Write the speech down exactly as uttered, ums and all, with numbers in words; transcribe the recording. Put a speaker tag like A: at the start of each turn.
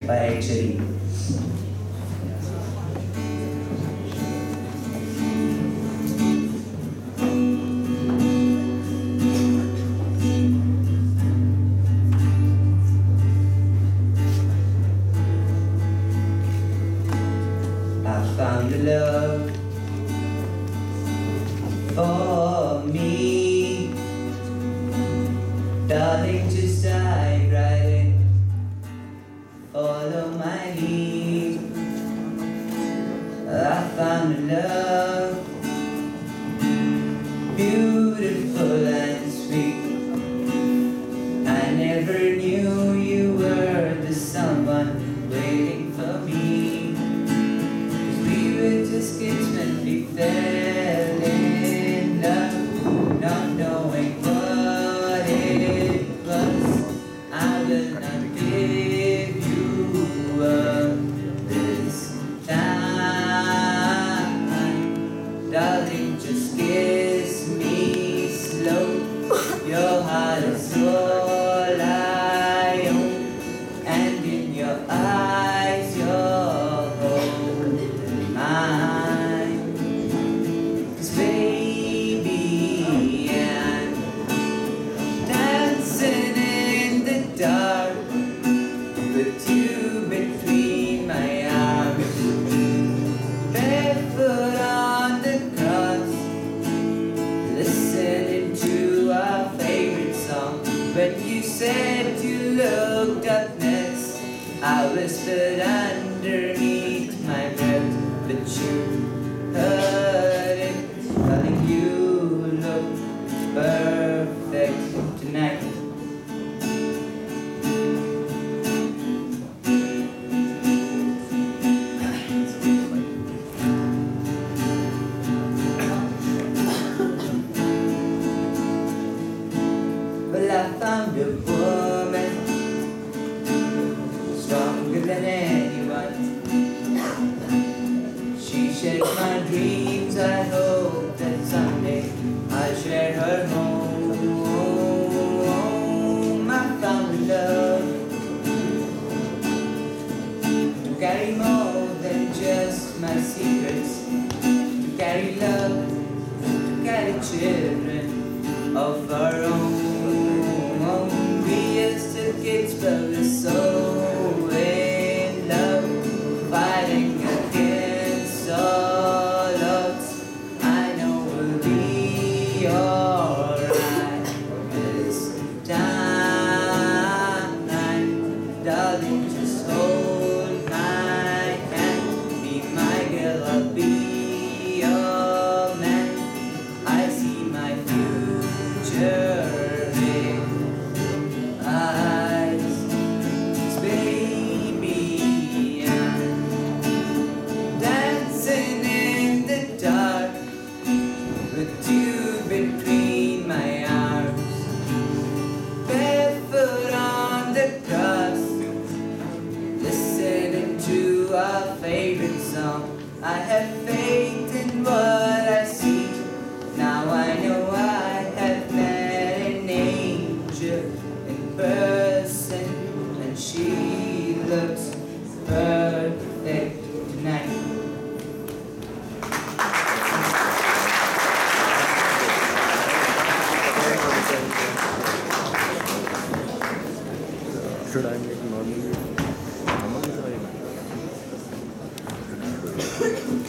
A: by H D. I found a love for me, darling, just dive right in, follow my lead. I found a love beautiful and sweet. I never knew you were the someone waiting for me. 'Cause we were just kids when we fell in love, not knowing what it was. I will not give you up this time, darling, just kiss me slow. Your heart is all I own, and in your eyes you're holding mine. 'Cause baby, I'm dancing in the dark with you between my arms, barefoot on the grass, listening to our favorite song. When you said you looked up next, I whispered underneath my breath, but you heard it, telling you look perfect tonight. Well, I found a woman stronger than anyone. She shaped my dreams. I hope that someday I'll share her home. I found a love to carry more than just my secrets, to carry love, to carry children of our own. We used to kids, but we're so in love, fighting against all odds. I know we'll be alright this time, darling, just hold my hand, be my girl, I'll be your man. I see my future eyes, 'cause baby, I'm dancing in the dark with you between my arms, barefoot on the grass, listening to our favorite song. I have faith in what I see. Now I know I have met an angel in person, and she looks perfect tonight.
B: Should I make normally? Normally,